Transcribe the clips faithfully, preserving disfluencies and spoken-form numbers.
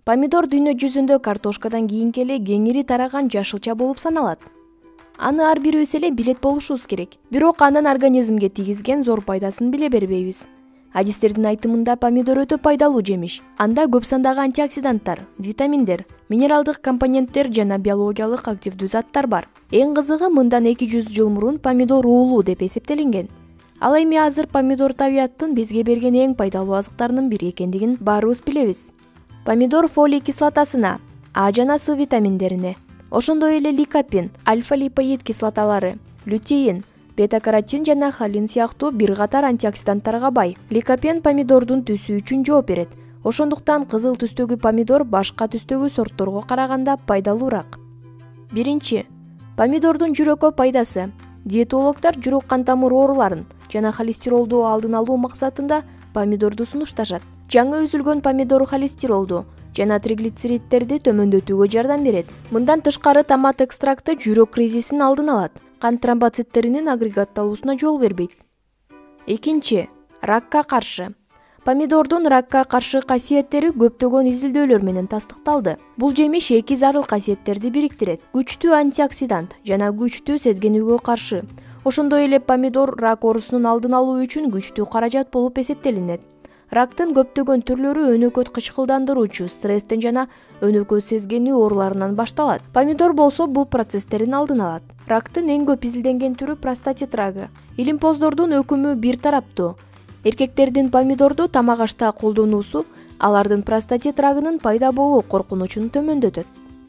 Помидор дүйнө жүзүндө картошкадан кийинки эле кеңири тараган жашылча болуп саналат. Аны ар бирибиз эле билет болушубуз керек. Бирок анын организмге тийгизген зор пайдасын биле бербейбиз. Адистердин айтымында помидор өтө пайдалуу жемиш. Анда көп сандагы антиоксиданттар, витаминдер, минералдык компоненттер жана биологиялык активдүү заттар бар. Эң кызыгы, мындан эки жүз жыл мурун помидор уулуу деп эсептелинген. Ал эми азыр помидор табиаттын бизге берген эң пайдалуу азыктарынын бири экендигин баарыбыз билебиз. Помидор фолий кислотасына, А жана С витаминдерине, ошондой эле ликопен, альфа-липоид кислоталары, лютеин, бета-каротин жана холин сыяктуу бир катар антиоксиданттарга бай. Ликопен помидордун түсү үчүн жооп берет. Ошондуктан кызыл түстөгү помидор башка түстөгү сортторго караганда пайдалуураак. Биринчи, помидордун жүрөккө пайдасы. Диетологдор жүрөк кан тамыр ооруларын жана холестеролду алдын алуу максатында помидорду сунушташат. Жаңы үзүлгөн помидор холестеролду жана триглицеридтерди төмөндөтүүгө жардам берет. Мындан тышкары томат экстракты жүрөк кризисин алдын алат. Кан тромбоциттеринин агрегатталуусуна жол бербейт. Экинчи, ракка каршы. Помидордун ракка каршы касиеттери көптөгөн изилдөөлөр менен тастыкталды. Бул жемиш эки зарыл касиеттерди бириктирет: күчтүү антиоксидант жана күчтүү сезгенүүгө каршы. Ошондой эле помидор рак оорусунун алдын алуу үчүн күчтүү каражат болуп эсептелинет. Рактын көптөгөн түрлөрү өнөкөт кычкылдандыруучу, стресстен жана өнөкөт сезгенүү ооруларынан башталат. Помидор болсо бул процесстерин алдын алат. Рактын эң көп изилденген түрү простатит рагы. Илимпоздордун өкүмү бир тараптуу. Эркектердин помидорду тамак ашта колдонуусу алардын простатит рагынын пайда болуу коркунучун төмөндөтөт.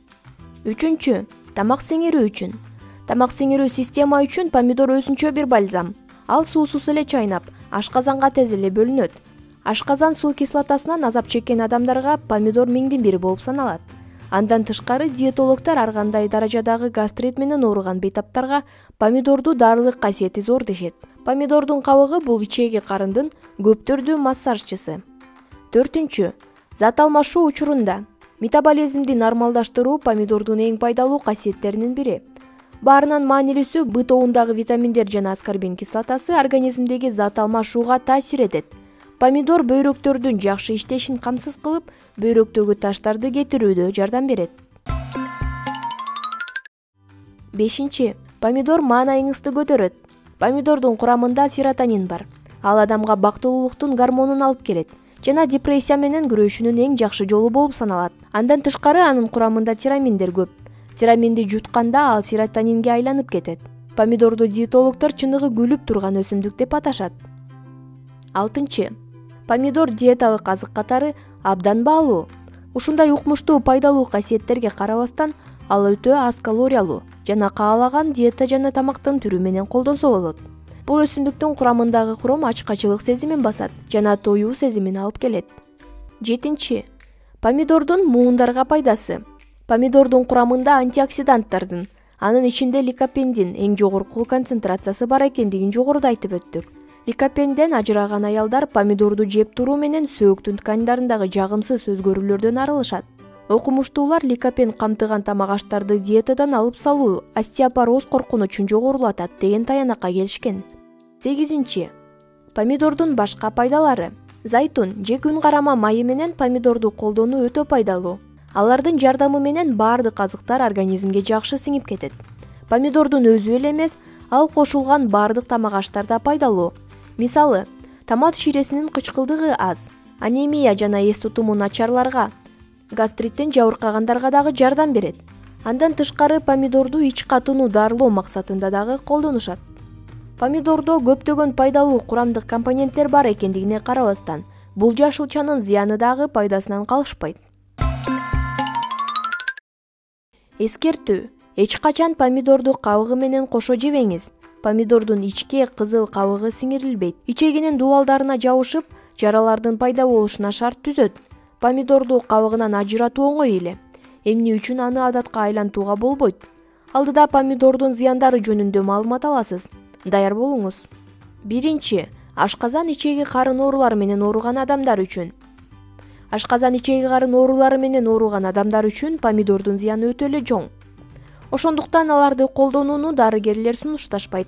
Үчүнчү, тамак сиңирүү үчүн. Тамак сиңирүү система үчүн помидор өзүнчө бир бальзам. Ал суусуз эле чайнап, ашказанга тез эле бөлүнөт. Ашказан суу кислотасынан азап чеккен адамдарга помидор миңдин бири болуп саналат. Андан тышкары диетологдор ар кандай даражадагы гастрит менен ооруган бейтаптарга помидорду дарылык касиети зор дешет. Помидордун кабыгы бул ичеги карындын көптөрдүү массажчысы. Төртүнчү, зат алмашуу учурунда. Метаболизмди нормалдаштыруу помидордун эң пайдалуу касиеттеринин бири. Баарынан маанилүүсү, Б тобундагы витаминдер жана аскорбин кислотасы организмдеги зат алмашууга таасир этет. Помидор бөйрөктөрдүн жакшы иштешин камсыз кылып, бөйрөктөгү таштарды кетирүүдө жардам берет. Бешинчи, помидор маанайыңызды көтөрөт. Помидордун курамында серотонин бар. Ал адамга бактылуулуктун гормонун алып келет жана депрессия менен күрөшүүнүн эң жакшы жолу болуп саналат. Андан тышкары анын курамында тираминдер көп. Тираминди жутканда ал серотонинге айланып кетет. Помидорду диетологдор чыныгы күлүп турган өсүмдүк деп аташат. Алтынчы, помидор диеталык азык катары абдан баалуу. Ушундай укмуштуу пайдалуу касиеттерге карабастан, ал өтө аз калориялуу жана каалаган диета жана тамактын түрү менен колдонсо болот. Бул өсүмдүктүн курамындагы хром ачкачылык сезимин басат жана тоюу сезимин алып келет. Жетинчи, помидордун муундарга пайдасы. Помидордун курамында антиоксиданттардын, анын ичинде ликопендин эң жогорку концентрациясы бар экендигин жогоруда айтып өттүк. Ликопенден ажыраган аялдар помидорду жеп туруу менен сөөктүн ткандарындагы жагымсыз өзгөрүүлөрдөн арылышат. Окумуштуулар ликопен камтыган тамак аштарды диетадан алып салуу остеопороз коркунучун жогорулатат деген таянакка келишкен. Сегизинчи, помидордун башка пайдалары. Зайтун же күн карама майы менен помидорду колдонуу өтө пайдалуу. Алардын жардамы менен баардык азыктар организмге жакшы сиңип кетет. Помидордун өзү эле эмес, ал кошулган баардык тамак аштарда пайдалуу. Мисалы, томат ширесинин кычкылдыгы аз, анемия жана эс тутуму начарларга, гастриттен жабыркагандарга дагы жардам берет. Андан тышкары помидорду ич катууну дарылоо максатында дагы колдонушат. Помидордо көптөгөн пайдалуу курамдык компоненттер бар экендигине карабастан, бул жашылчанын зыяны дагы пайдасынан калышпайт. Эскертүү: эч качан помидорду кабыгы менен кошо жебеңиз. Помидордун ичке кызыл кабыгы сиңирилбейт. Ичегинин дубалдарына жабышып, жаралардын пайда болушуна шарт түзөт. Помидорду кабыгынан ажыратуу оңой эле. Эмне үчүн аны адатка айлантууга болбойт? Алдыда помидордун зыяндары жөнүндө маалымат аласыз. Даяр болуңуз. Биринчи, ашказан ичеги карын оорулары менен ооруган адамдар үчүн. Ашказан ичеги карын оорулары менен ооруган адамдар үчүн помидордун зыяны өтө эле чоң. Ошондуктан аларды колдонууну дарыгерлер сунушташпайт.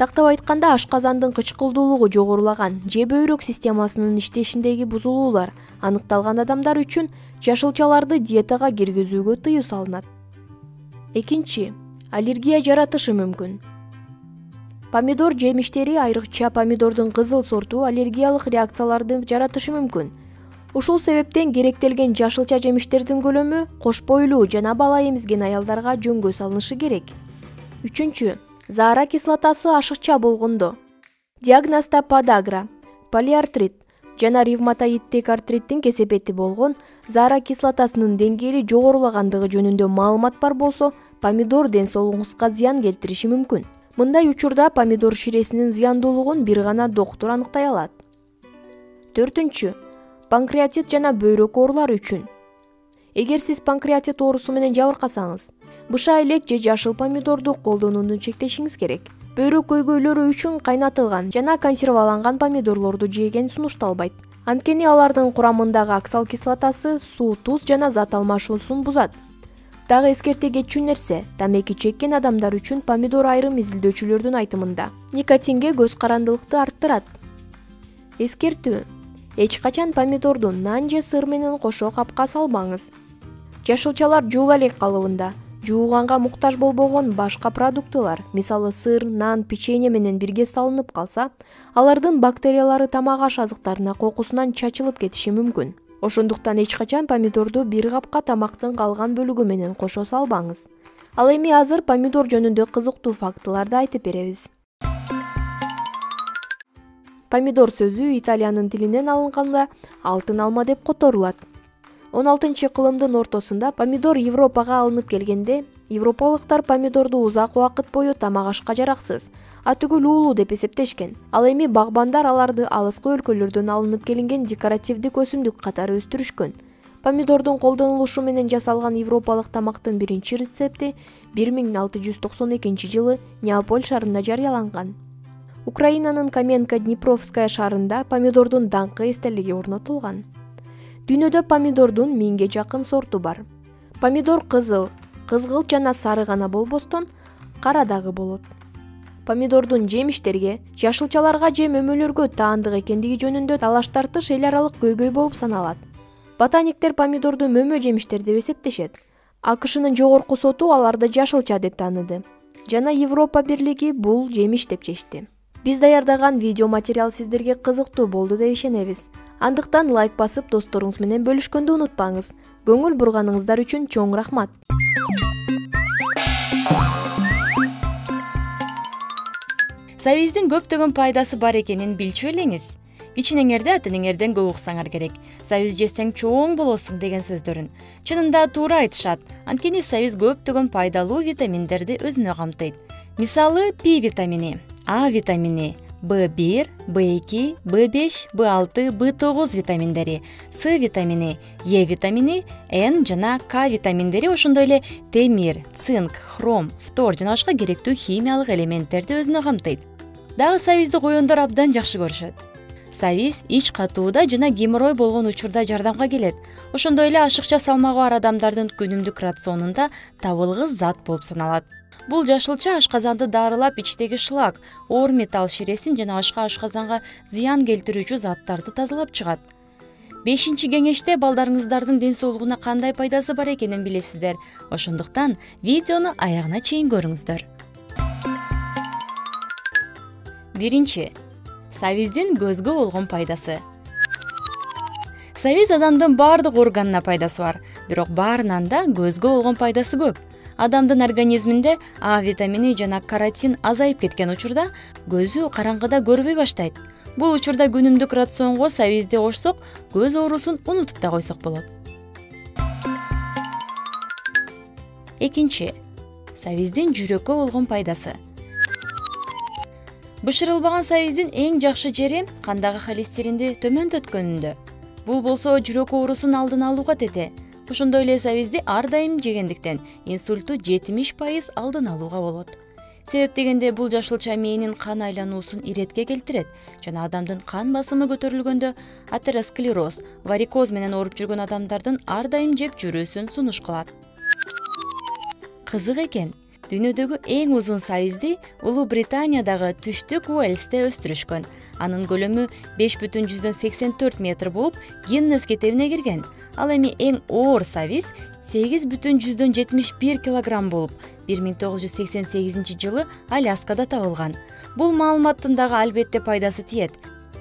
Тактап айтканда, ашказандын кычкылдуулугу жогорулаган же бөйрөк системасынын иштешиндеги бузулуулар аныкталган адамдар үчүн жашылчаларды диетага киргизүүгө тыюу салынат. Экинчи, аллергия жаратышы мүмкүн. Помидор жемиштери, айрыкча помидордун кызыл сорту аллергиялык реакцияларды жаратышы мүмкүн. Ушул себептен керектелген жашылча жемиштердин көлөмү кош бойлуу жана бала эмизген аялдарга жөнгө салынышы керек. Үчүнчү, заара кислотасы ашыкча болгондо. Диагнозда подагра, полиартрит жана ревматоидтик артриттин кесепети болгон заара кислотасынын деңгээли жогорулагандыгы жөнүндө маалымат бар болсо, помидор ден соолугуңузга зыян келтириши мүмкүн. Мындай учурда помидор ширесинин зыяндуулугун бир гана доктур аныктай алат. Төртүнчү, панкреатит жана бөйрөк оорулары үчүн. Эгер сиз панкреатит оорусу менен жабыркасаңыз, быша элек же жашыл помидорду колдонууну чектешиңиз керек. Бөйрөк көйгөйлөрү үчүн кайнатылган жана консерваланган помидорлорду жеген сунушталбайт. Анткени алардын курамындагы оксал кислотасы суу, туз жана зат алмашуусун бузат. Дагы эскерте кетчү нерсе, тамеки чеккен адамдар үчүн помидор айрым изилдөөчүлөрдүн айтымында никотинге көз карандылыкты арттырат. Эскертүү: эч качан помидорду нан же сыр менен кошо капка салбаңыз. Жашылчалар жуула элек калыбында, жууганга муктаж болбогон башка продуктылар, мисалы сыр, нан, печенье менен бирге салынып калса, алардын бактериялары тамак аш азыктарына кокусунан чачылып кетиши мүмкүн. Ошондуктан эч качан помидорду бир капка тамактын калган бөлүгү менен кошо салбаңыз. Ал эми азыр помидор жөнүндө кызыктуу фактыларды айтып беребиз. Помидор сөзү италиянын тилинен алынганда алтын алма деп которулат. он алтынчы кылымдын ортосунда помидор Европага алынып келгенде, европалыктар помидорду узак убакыт бою тамак ашка жараксыз, атүгүл уулуу деп эсептешкен. Ал эми багбандар аларды алыскы өлкөлөрдөн алынып келинген декоративдик өсүмдүк катары өстүрүшкөн. Помидордун колдонулушу менен жасалган европалык тамактын биринчи рецепти бир миң алты жүз токсон экинчи жылы Неаполь шаарында жарыяланган. Украинанын Каменка-Днепровская шаарында помидордун даңкы эстелиги орнотулган. Дүйнөдө помидордун миңге жакын сорту бар. Помидор кызыл, кызгылт жана сары гана болбостон, кара дагы болот. Помидордун жемиштерге, жашылчаларга же мөмөлөргө таандык экендиги жөнүндө талаш тартыш эл аралык көйгөй болуп саналат. Ботаниктер помидорду мөмө жемиштер деп эсептешет. АКШнын жогорку соту аларды жашылча деп тааныды жана Европа бирлиги бул жемиш деп чечти. Биз даярдаган видео материал сиздерге кызыктуу болду деп ишенебиз. Андыктан лайк басып, досторуңуз менен бөлүшкөндү унутпаңыз. Көңүл бурганыңыздар үчүн чоң рахмат. Сабиздин көптөгөн пайдасы бар экенин билчү элеңиз. Ичиңерде атыңерден көп уксаңар керек. Сабиз жесең чоң болосуң деген сөздөрүн чынында туура айтышат. Анткени сабиз көптөгөн пайдалуу витаминдерди өзүнө камтыйт. Мисалы, П витамини, А витамини, Б бир, Б эки, Б беш, Б алты, Б тогуз витаминдери, С витамини, Е витамини, Н жана К витаминдери, ошондой эле темир, цинк, хром, фтор жана башка керектүү химиялык элементтерди өзүнө камтыйт. Дагы сабизди коёндар абдан жакшы көрүшөт. Сабиз ич катууда жана геморрой болгон учурда жардамга келет. Ошондой эле ашыкча салмагы бар адамдардын күнүмдүк рационунда табылгыс зат болуп саналат. Бул жашылча ашказанды дарылап, ичтеги шлак, оор металл ширесин жана башка ашказанга зыян келтирүүчү заттарды тазалап чыгат. бешинчи кеңеште балдарыңыздардын ден соолугуна кандай пайдасы бар экенин билесиздер. Ошондуктан видеону аягына чейин көрүңүздөр. Биринчи, сабиздин көзгө болгон пайдасы. Сабиз адамдын баардык органына пайдасы бар, бирок баарынан да көзгө болгон пайдасы көп. Адамдын организминде А витамини жана каротин азайып кеткен учурда көзү караңгыда көрбөй баштайт. Бул учурда күнүмдүк рационго сабизди кошсок, көз оорусун унутуп да койсок болот. Экинчи, сабиздин жүрөккө болгон пайдасы. Бышырылбаган сабиздин эң жакшы жери кандагы холестеринди төмөндөткөнүндө. Бул болсо жүрөк оорусун алдын алууга тете. Ошондой эле сабизди ар дайым жегендиктен инсультту жетимиш пайыз алдын алууга болот. Себеп дегенде бул жашылча мээнин кан айлануусун иретке келтирет жана адамдын кан басымы көтөрүлгөндө атеросклероз, варикоз менен ооруп жүргөн адамдардын ар дайым жеп жүрүүсүн сунуш кылат. Кызык экен, дүйнөдөгү эң узун сабизди Улуу Британиядагы түштүк Уэльсте өстүрүшкөн. Анын көлөмү беш бүтүн жүздөн сексен төрт метр болуп, Гиннес китебине кирген. Ал эми эң оор сабиз сегиз бүтүн жүздөн жетимиш бир килограмм болуп, бир миң тогуз жүз сексен сегизинчи жылы Аляскада табылган. Бул маалыматтын дагы албетте пайдасы тиет.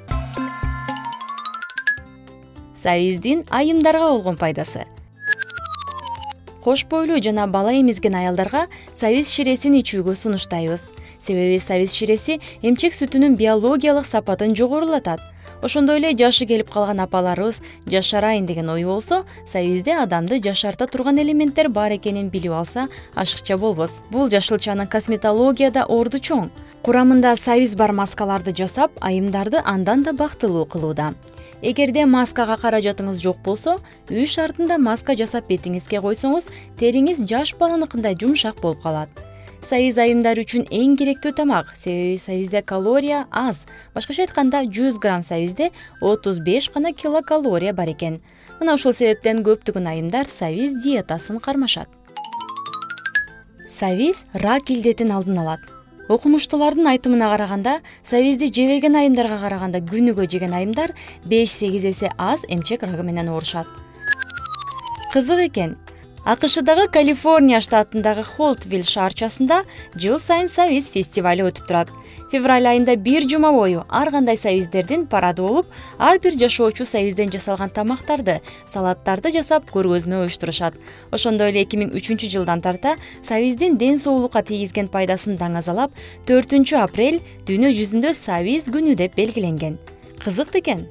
Сабиздин айымдарга болгон пайдасы. Кош бойлуу жана бала эмизген аялдарга сабиз ширесин ичүүгө сунуштайбыз. Себеби сабиз ширеси эмчек сүтүнүн биологиялык сапатын жогорулатат. Ошондой эле жашы келип калган апаларыбыз жашарайын деген ою болсо, сабизде адамды жашарта турган элементтер бар экенин билип алса, ашыкча болбос. Бул жашылчанын косметологияда орду чоң. Курамында сабиз бар маскаларды жасап, айымдарды андан да бактылуу кылууда. Эгерде маскага каражатыңыз жок болсо, үй шартында маска жасап бетиңизге койсоңуз, териңиз жаш баланыкындай жумшак болуп калат. Сабиз айымдар үчүн эң керектүү тамак, себеби сабизде калория аз. Башкача айтканда, жүз грамм сабизде отуз беш гана килокалория бар экен. Мына ушул себептен көптөгөн айымдар сабиз диетасын кармашат. Сабиз рак илдетин алдын алат. Окумуштуулардын айтымына караганда, сабизди жебеген айымдарга караганда күнүгө жеген айымдар беш-сегиз эсе аз эмчек рагы менен оорушат. Кызык экен. АКШдагы Калифорния штатындагы Холтвилл шаарчасында жыл сайын сабиз фестивали өтүп турат. Февраль айында бир жума бою ар кандай сабиздердин парады болуп, ар бир жашоочу сабизден жасалган тамактарды, салаттарды жасап көргөзмө уюштурушат. Ошондой эле эки миң үчүнчү жылдан тарта сабиздин ден соолукка тийгизген пайдасын даңазалап, төртүнчү апрель дүйнө жүзүндө сабиз күнү деп белгиленген. Кызык экен.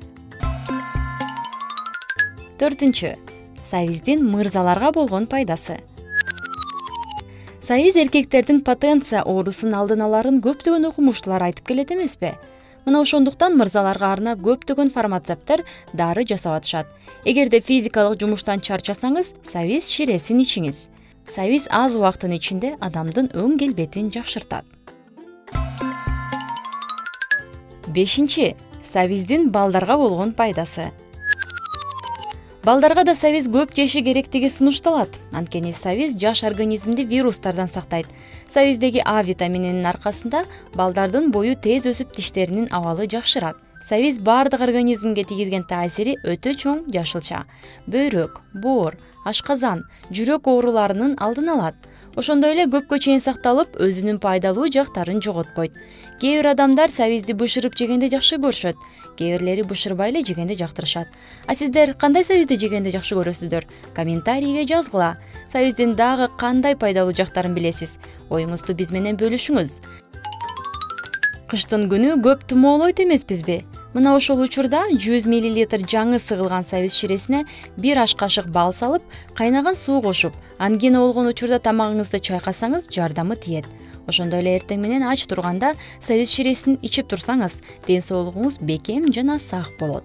Төртүнчү. Сабиздин мырзаларга болгон пайдасы. Сабиз эркектердин потенция оорусун алдын аларын көптөгөн окумуштуулар айтып келет эмеспи? Мына ошондуктан мырзаларга арнап көптөгөн фармацевттер дары жасап атышат. Эгерде физикалык жумуштан чарчасаңыз, сабиз ширесин ичиңиз. Сабиз аз убакыттын ичинде адамдын өң келбетин жакшыртат. Бешинчи. Сабиздин балдарга болгон пайдасы. Балдарга да сабиз көп жеши керектиги сунушталат. Анткени сабиз жаш организмди вирустардан сактайт. Сабиздеги А витамининин аркасында балдардын бою тез өсүп, тиштеринин абалы жакшырат. Сабиз бардык организмге тийгизген таасири өтө чоң жашылча. Бөйрөк, боор, ашказан, жүрөк ооруларынын алдын алат. Ошондой эле көпкө чейин сакталып, өзүнүн пайдалуу жактарын жоготпойт. Кээ бир адамдар сабизди бышырып жегенде жакшы көрүшөт, кээ бирлери бышырбай эле жегенде жактырышат. А сиздер кандай сабизди жегенде жакшы көрөсүздөр? Комментарийге жазгыла. Сабиздин дагы кандай пайдалуу жактарын билесиз? Оюңузду биз менен бөлүшүңүз. Кыштын күнү көп тумоолойт эмеспизби? Мына ошол учурда жүз миллилитр жаңы сыгылган сабиз ширесине бир аш кашык бал салып, кайнаган суу кошуп, ангина болгон учурда тамагыңызды чайкасаңыз жардамы тиет. Ошондой эле эртең менен ач турганда сабиз ширесин ичип турсаңыз, ден соолугуңуз бекем жана сак болот.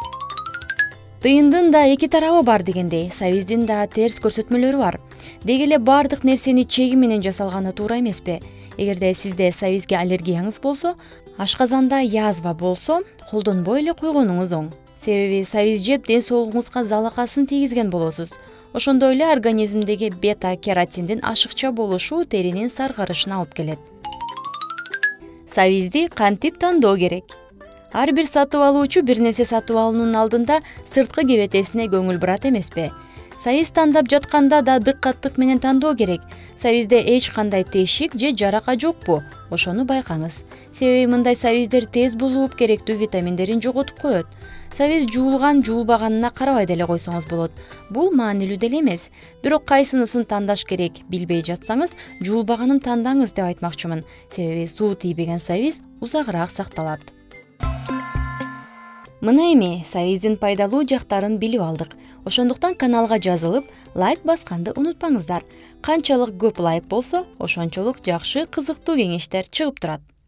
Тыйындын да эки тарабы бар дегендей, сабиздин да терс көрсөтмөлөрү бар. Деги эле бардык нерсени чеги менен жасалганы туура эмеспи? Эгерде сизде сабизге аллергияңыз болсо, ашказанда язва болсо, колдонбой эле койгонуңуз оң. Себеби сабиз жеп ден соолугуңузга залакасын тийгизген болосуз. Ошондой эле организмдеги бета-кератиндин ашыкча болушу теринин саргарышына алып келет. Сабизди кантип тандоо керек? Ар бир сатып алуучу бир нерсе сатып алуунун алдында сырткы кебетесине көңүл бурат эмеспи? Сабиз тандап жатканда да дыккаттык менен тандоо керек. Сабизде эч кандай тешик же жарака жокпу? Ошону байкаңыз. Себеби мындай сабиздер тез бузулуп, керектүү витаминдерин жоготуп коет. Сабиз жуулган, жуулбаганына карабай деле койсоңуз болот. Бул маанилүү деле эмес. Бирок кайсынысын тандаш керек билбей жатсаңыз, жуулбаганын тандаңыз деп айтмакчымын. Себеби суу тийбеген сабиз узагыраак сакталат. Мына эми сабиздин пайдалуу жактарын билип алдык. Ошондуктан каналга жазылып, лайк басканды унутпаңыздар. Канчалык көп лайк болсо, ошончолук жакшы, кызыктуу кеңештер чыгып турат.